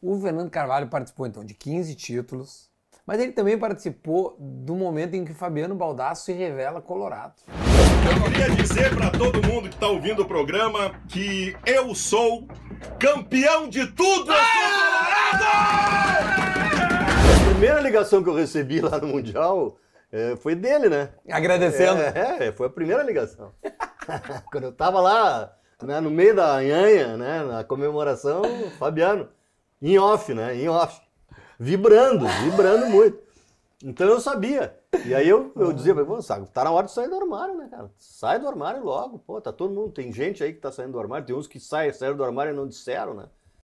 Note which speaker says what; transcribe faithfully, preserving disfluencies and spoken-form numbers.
Speaker 1: O Fernando Carvalho participou, então, de quinze títulos, mas ele também participou do momento em que o Fabiano Baldasso se revela colorado.
Speaker 2: Eu queria dizer para todo mundo que está ouvindo o programa que eu sou campeão de tudo! Eu sou colorado!
Speaker 3: A primeira ligação que eu recebi lá no Mundial é, foi dele, né?
Speaker 1: Agradecendo.
Speaker 3: É, é, foi a primeira ligação. Quando eu tava lá, né, no meio da anhanha, né, na comemoração, Fabiano, em off, né, em off, vibrando, vibrando muito. Então eu sabia. E aí eu, eu dizia, pô, sabe, tá na hora de sair do armário, né, cara? Sai do armário logo, pô, tá todo mundo, tem gente aí que tá saindo do armário, tem uns que saem, saíram do armário e não disseram, né?